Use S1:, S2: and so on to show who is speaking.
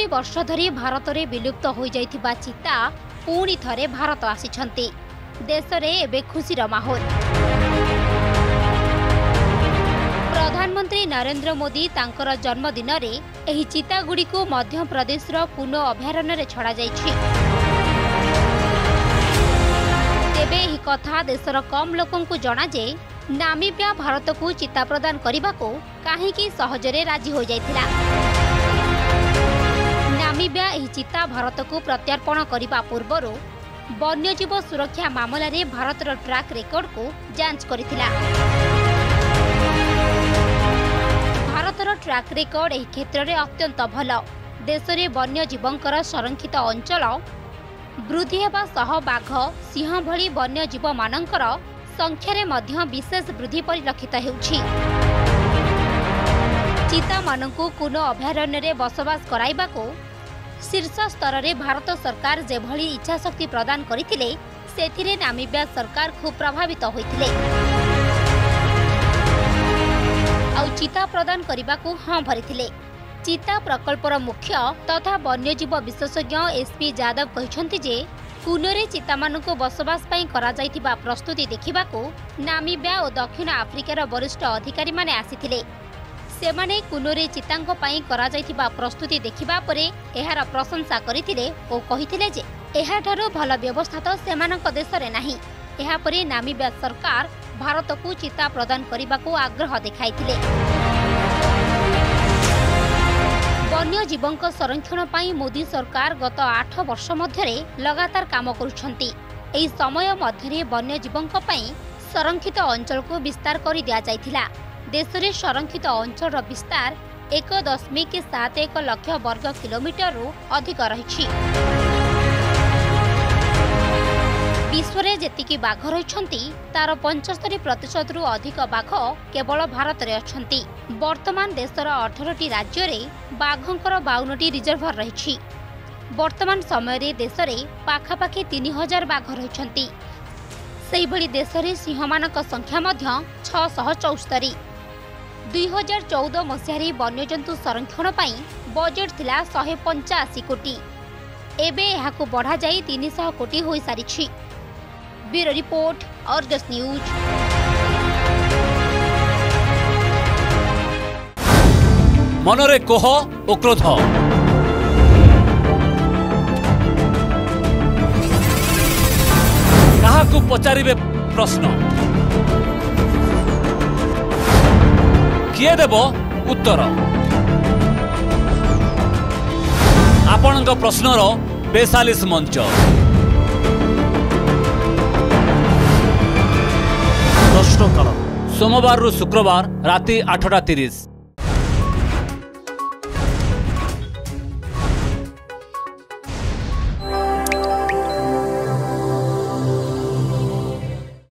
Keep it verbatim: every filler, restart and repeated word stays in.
S1: वर्ष धरी भारत में विलुप्त हो जाइथिबा चीता पुणी थरे भारत आसिछंती। देश में एबे खुशीर माहौल। प्रधानमंत्री नरेंद्र मोदी तांकर जन्मदिन रे एही चीतागुड़ी को मध्य प्रदेश पुनो अभयारण्य रे छड़ा जाइछि। तेबे एही कथा देशर कम लोकं को जना जे नामीबिया भारत को चीता प्रदान करने को काहेकि सहजरे राजी हो जाइथिला। नामीबिया एही चीता भारत को प्रत्यार्पण करने पूर्व वन्यजीव सुरक्षा मामला रे भारतर ट्रैक रिकॉर्ड को जांच करथिला। भारतर ट्रैक रिकॉर्ड एही क्षेत्र में अत्यंत भल। देश में वन्यजीवंकर संरक्षित अंचल वृद्धि हेबा सह बाघ सिंह भली वन्यजीव मानकर संख्यारे मध्य विशेष वृद्धि परिलक्षित हेउछि। चीता मानकु कुनो अभयारण्य रे बसवास कराइबा को शीर्ष स्तर रे भारत सरकार जेभली इच्छाशक्ति प्रदान करिथिले सेथिरे नामीबिया सरकार खूब प्रभावित होइथिले। आ चीता प्रदान करने को हाँ भरिथिले। चीता प्रकल्पर मुख्य तथा वन्यजीव विशेषज्ञ एसपी यादव कहिसंति जे कुनोरे चीता मानकु बसवास पई करा जाइथिबा प्रस्तुति देखिबाकू नामीबिया और दक्षिण आफ्रिकार वरिष्ठ अधिकारी माने आसिथिले। सेमाने कुनोरे चीतांक पई करा जाइथिबा प्रस्तुति देखिबा परे एहार प्रशंसा करिथिले और कहिथिले जे एहाठारो भल व्यवस्था तो सेमानक देश रे नाही। एहा परे नामीबिया सरकार भारत को चीता प्रदान करने आग्रह देखाइथिले। वन्यजीवंक संरक्षण पाई मोदी सरकार गत आठ वर्ष मध्यरे लगातार काम करुछंती। एही समय मध्यरे वन्यजीवंक पाई संरक्षित अंचल को विस्तार कर दिया जाइथिला। देश में संरक्षित अंचल विस्तार एक दशमिक सात एक लक्ष वर्ग किलोमीटर रु अधिक रही। विश्व में जेतिकी बाघ रही तार पचहत्तर प्रतिशत रु अधिक बाघ केवल भारत में अछंती। वर्तमान देशर अठारह राज्य में बाघंकर बावन रिजर्भर रही। वर्तमान समय देश में पाखापाखि तीन हजार बाघ रही। से भली देश में सिंह मानक संख्या मध्य छह सौ चौस्तरी। दुई हजार चौदह मसीह वन्यजंतु संरक्षण पाई बजेट थिला शहे पंचाशी कोटी। एबे एहाकु बढ़ा जाई तीन सौ कोटी होई सारिछि। Bureau report Argus news.
S2: मनरे कोह ओ क्रोध काहाकु पचारिबे प्रश्न किए देब उत्तर। आपणक प्रश्नर बेचालीस मंच प्रश्नकाल सोमवार रु शुक्रवार राति आठटा तीस।